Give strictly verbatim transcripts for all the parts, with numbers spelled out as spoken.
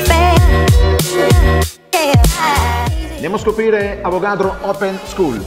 Andiamo a scoprire Avogadro Open School.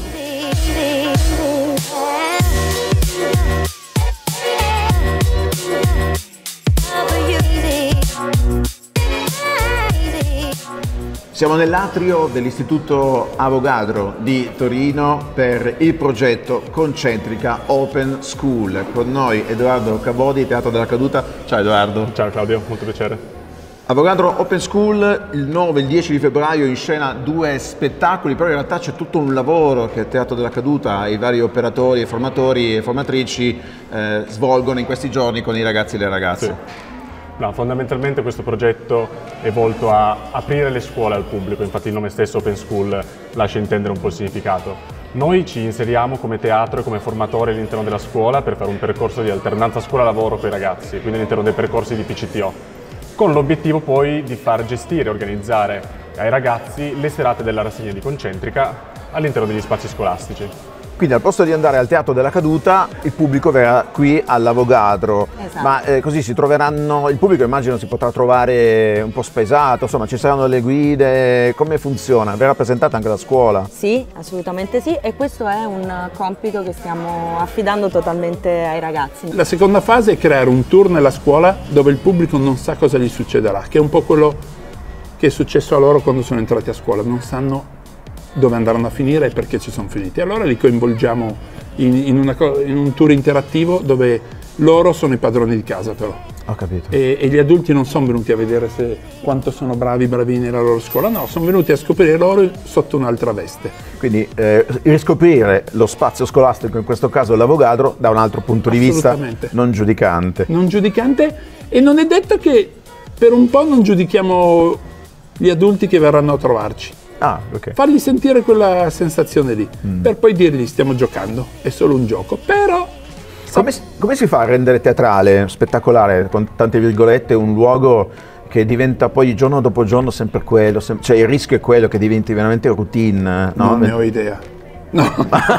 Siamo nell'atrio dell'Istituto Avogadro di Torino per il progetto Concentrica Open School. Con noi Edoardo Cabodi, Teatro della Caduta. Ciao Edoardo. Ciao Claudio, molto piacere. Avogadro Open School, il nove e il dieci di febbraio in scena due spettacoli, però in realtà c'è tutto un lavoro che il Teatro della Caduta, i vari operatori, formatori e formatrici eh, svolgono in questi giorni con i ragazzi e le ragazze. Sì. No, fondamentalmente questo progetto è volto a aprire le scuole al pubblico, infatti il nome stesso Open School lascia intendere un po' il significato. Noi ci inseriamo come teatro e come formatori all'interno della scuola per fare un percorso di alternanza scuola-lavoro con i ragazzi, quindi all'interno dei percorsi di P C T O, con l'obiettivo poi di far gestire e organizzare ai ragazzi le serate della rassegna di Concentrica all'interno degli spazi scolastici. Quindi al posto di andare al Teatro della Caduta, il pubblico verrà qui all'Avogadro. Esatto. Ma eh, così si troveranno, il pubblico immagino si potrà trovare un po' spaesato, insomma ci saranno le guide, come funziona? Verrà presentata anche la scuola? Sì, assolutamente sì, e questo è un compito che stiamo affidando totalmente ai ragazzi. La seconda fase è creare un tour nella scuola dove il pubblico non sa cosa gli succederà, che è un po' quello che è successo a loro quando sono entrati a scuola, non sanno dove andranno a finire e perché ci sono finiti. Allora li coinvolgiamo in, in, una, in un tour interattivo dove loro sono i padroni di casa però. Ho capito. E, e gli adulti non sono venuti a vedere se, quanto sono bravi, bravini nella loro scuola, no, sono venuti a scoprire loro sotto un'altra veste. Quindi eh, riscoprire lo spazio scolastico, in questo caso l'Avogadro, da un altro punto di vista non giudicante. Non giudicante, e non è detto che per un po' non giudichiamo gli adulti che verranno a trovarci. Ah, okay. Fargli sentire quella sensazione lì, mm. per poi dirgli stiamo giocando, è solo un gioco, però... Come, come si fa a rendere teatrale, spettacolare, con tante virgolette, un luogo che diventa poi giorno dopo giorno sempre quello, sem cioè il rischio è quello che diventi veramente routine, no? Non ne ho idea. No,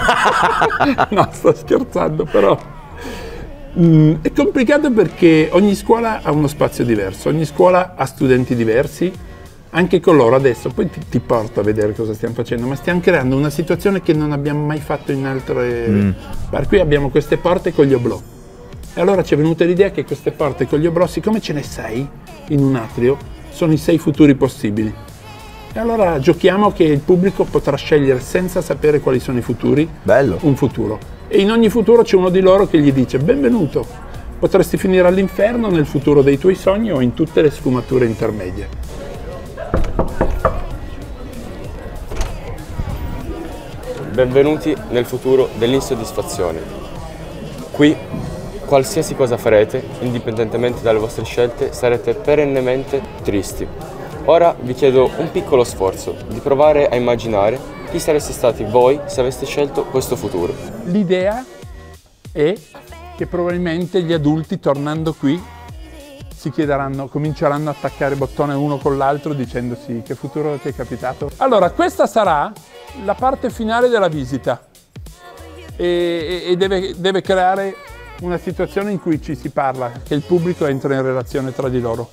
no, sto scherzando, però... Mm, è complicato perché ogni scuola ha uno spazio diverso, ogni scuola ha studenti diversi. Anche con loro adesso, poi ti, ti porto a vedere cosa stiamo facendo, ma stiamo creando una situazione che non abbiamo mai fatto in altre... Mm. Per cui abbiamo queste porte con gli oblò. E allora ci è venuta l'idea che queste porte con gli oblò, siccome ce ne sei in un atrio, sono i sei futuri possibili. E allora giochiamo che il pubblico potrà scegliere senza sapere quali sono i futuri, Bello. un futuro. E in ogni futuro c'è uno di loro che gli dice benvenuto, potresti finire all'inferno nel futuro dei tuoi sogni o in tutte le sfumature intermedie. Benvenuti nel futuro dell'insoddisfazione. Qui, qualsiasi cosa farete, indipendentemente dalle vostre scelte, sarete perennemente tristi. Ora vi chiedo un piccolo sforzo, di provare a immaginare chi sareste stati voi se aveste scelto questo futuro. L'idea è che probabilmente gli adulti, tornando qui, si chiederanno, cominceranno a attaccare bottone uno con l'altro dicendosi che futuro ti è capitato. Allora, questa sarà la parte finale della visita e, e deve, deve creare una situazione in cui ci si parla, che il pubblico entra in relazione tra di loro.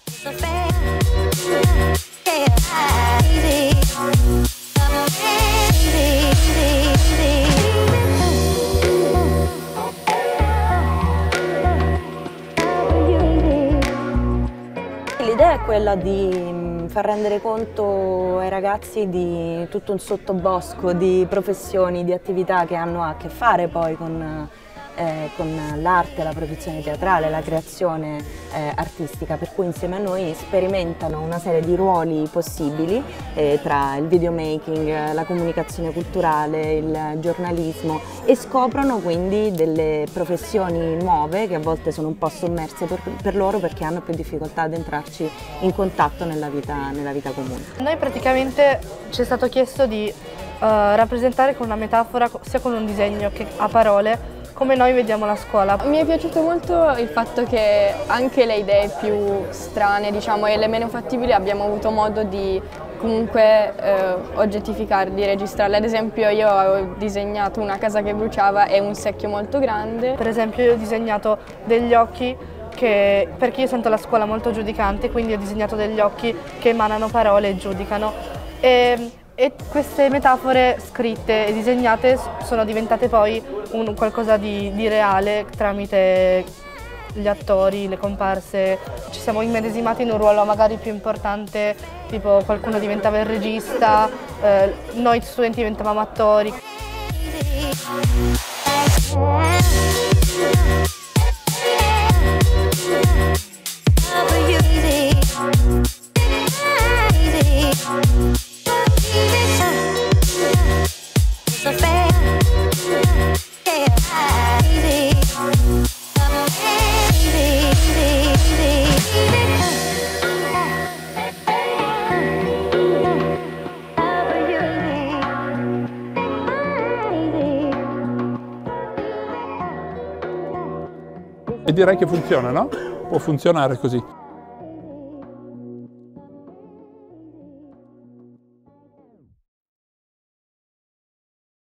L'idea è quella di far rendere conto ai ragazzi di tutto un sottobosco di professioni, di attività che hanno a che fare poi con, eh, con l'arte, la produzione teatrale, la creazione eh, artistica, per cui insieme a noi sperimentano una serie di ruoli possibili eh, tra il videomaking, la comunicazione culturale, il giornalismo, e scoprono quindi delle professioni nuove che a volte sono un po' sommerse per, per loro perché hanno più difficoltà ad entrarci in contatto nella vita, nella vita comune. A noi praticamente ci è stato chiesto di uh, rappresentare con una metafora, sia con un disegno che a parole, come noi vediamo la scuola. Mi è piaciuto molto il fatto che anche le idee più strane, diciamo, e le meno fattibili abbiamo avuto modo di comunque eh, oggettificarli, registrarli. Ad esempio io ho disegnato una casa che bruciava e un secchio molto grande. Per esempio io ho disegnato degli occhi che, perché io sento la scuola molto giudicante, quindi ho disegnato degli occhi che emanano parole e giudicano. E, e queste metafore scritte e disegnate sono diventate poi un qualcosa di, di reale tramite gli attori, le comparse. Ci siamo immedesimati in un ruolo magari più importante, tipo qualcuno diventava il regista, eh, noi studenti diventavamo attori. E direi che funziona, no? Può funzionare così.